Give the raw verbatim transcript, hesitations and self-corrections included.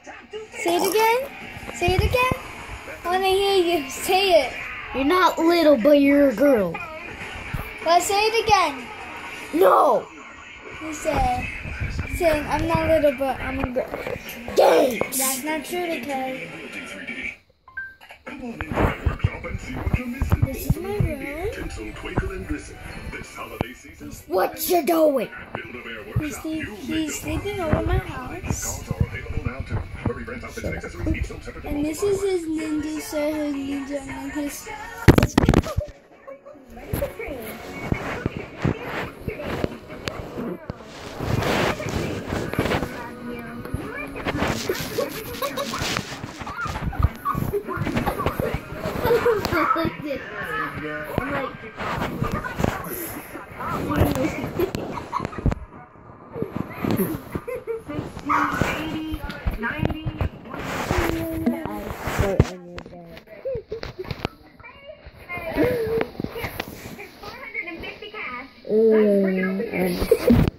Say it again. Say it again. I want to hear you. Say it. You're not little, but you're a girl. Let's say it again. No. You say, saying I'm not little, but I'm a girl. Dang. That's not true because this is my room. What you doing? He's, sleep, he's sleeping over my house. And this is his ninja set, his ninja, and his. Mm,